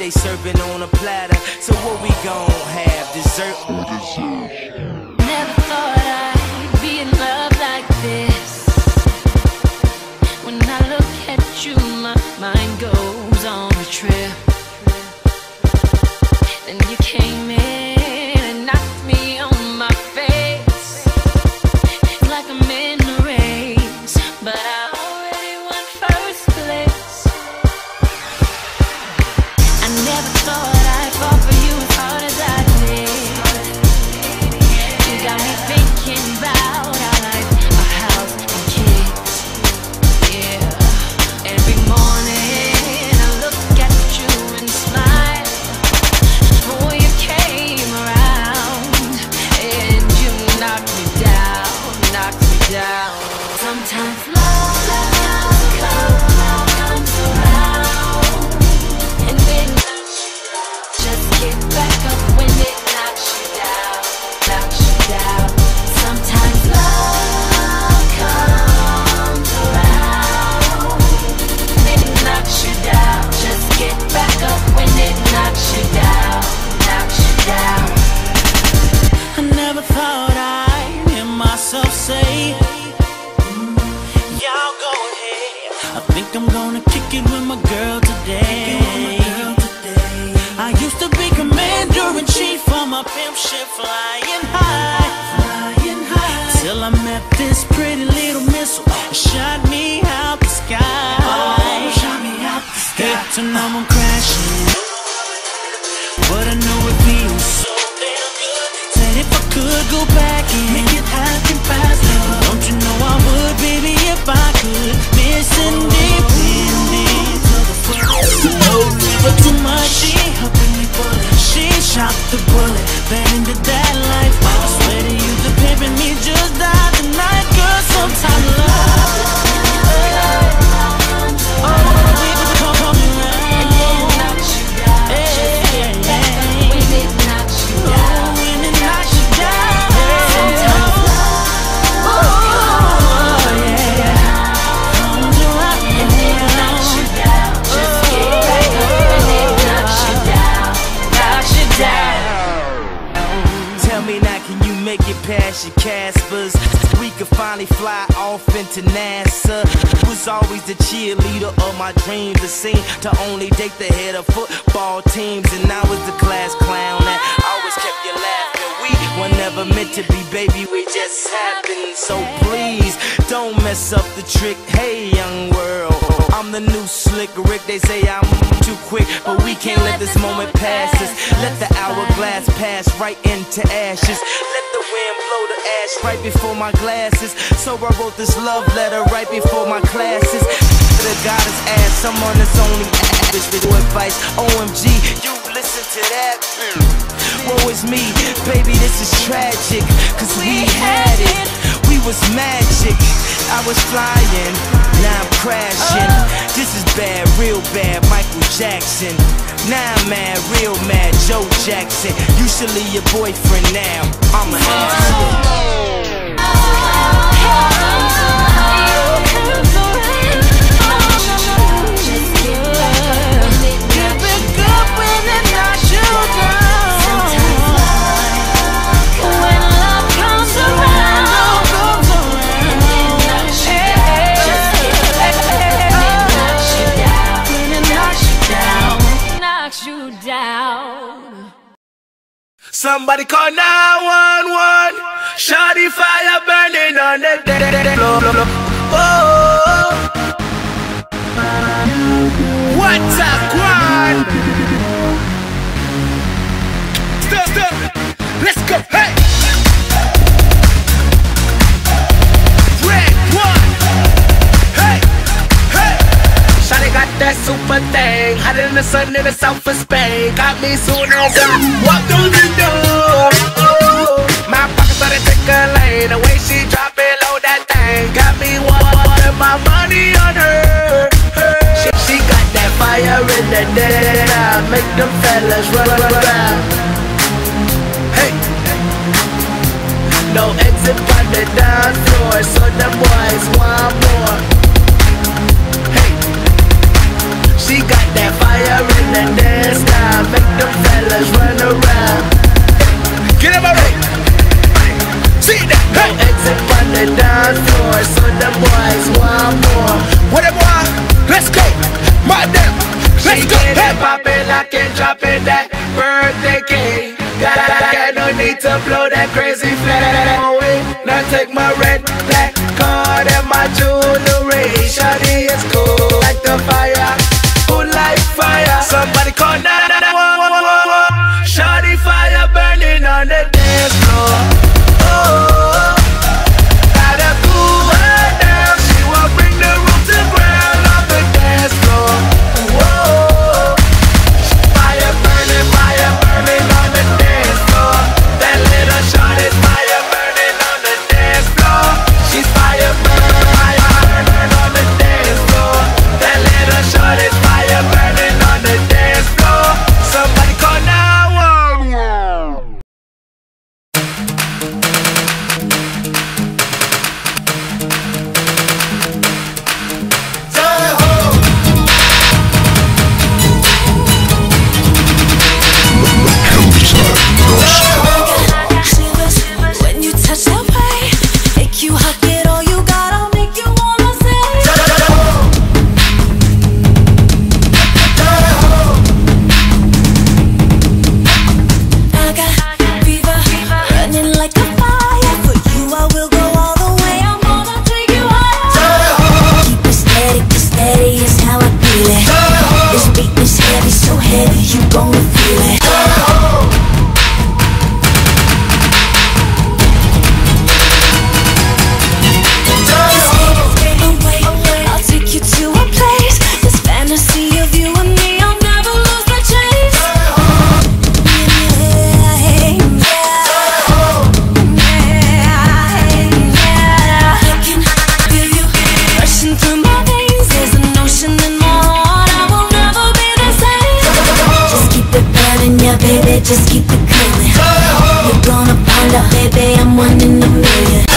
they serving on a platter. So what we gon' have, dessert? Never thought I'd be in love like this. When I look at you, my mind goes on a trip. Then you came in and knocked me on my face, like I'm in a race, but I already won first place. I never thought I'd fall for you as hard as I did. You got me thinking about our life, our house and kids. Yeah, every morning I look at you and smile. Before you came around, and you knocked me down, knocked me down. Sometimes love comes around, and then just get back up when it knocks you down, knocks you down. Sometimes love comes around, and it knocks you down. Just get back up when it knocks you down, knocks you down. I never thought I'd hear myself say, y'all go ahead. I think I'm gonna kick it with my girl today. I used to be commander-in-chief for my pimp ship, flying high, till I met this pretty little missile that shot me out the sky. Hate to know I'm crashing, but I know it feels so damn good. Said if I could go back and make it happen faster, don't you know I would, baby, if I could. Missing independent to the fullest. No river too much, she helping me bullet. She shot the bullet, been into that life. I swear to you, the pimpin' me just died tonight. Girl, sometimes love past your Caspers. We could finally fly off into NASA. Was always the cheerleader of my dreams. The scene to only date the head of football teams. And I was the class clown that always kept you laughing. We were never meant to be, baby, we just happened. So please, don't mess up the trick. Hey, young world, I'm the new slick Rick. They say I'm too quick, but we can't let this moment pass us. Let the hourglass pass right into ashes. Let the wind blow the ash right before my glasses. So I wrote this love letter right before my classes. The goddess asked someone that's only average with advice. OMG, you listen to that. Woe is me, baby, this is tragic. Cause we had it, we was magic. I was flying, now I'm crashing. This is bad, real bad, Michael Jackson. Now I'm mad, real mad, Joe Jackson. You should leave your boyfriend now, I'ma have to. Somebody call 911. Shawty fire burning on the floor. Oh, what's a quad? Stop. Let's go. Hey. Red one. Hey. Shawty got that super thing, hotter than the sun in the south of Spain. Got me soon as I walk through the door. My pockets started tickling, the way she drop it low, that thing got me wanting my money on her. She got that fire in the day, make them fellas run around. Hey, no exit on the dance floor, so the boys want more. She got that fire in the dance. around, make them fellas run around. Get up already. See that? Hey. No exit from the dance floor, so the boys want more. What a boy? Let's go. My damn. Let's go. Hey. Poppin', I can drop it that birthday cake. Got no need to blow that crazy flag. Now take my red, black card and my jewelry. Shawty is cool like the fire, cool like fire. Somebody call 911. Shawty fire burning on the dance floor. Oh, gotta cool her down. She will bring the room to ground on the dance floor. Whoa, fire burning on the dance floor. That little shawty's fire burning on the dance floor. She's fire burning on the dance floor. That little shawty's fire burning on the dance floor. Somebody call 911. When you touch that way, make you hot, get all you got, I'll make you wanna say. I got fever, running like a fire. For you I will go all the way, I'm gonna take you higher. Keep it steady is how I feel it. This beat is heavy, so heavy, you gon' feel it. I'll take you to a place, this fantasy of you and me, I'll never lose the chase. I can feel you rushing through my veins. There's an ocean in my heart, I will never be the same. Just keep it burning, yeah baby, just keep it coming. You're gonna find out, baby, I'm one in a million.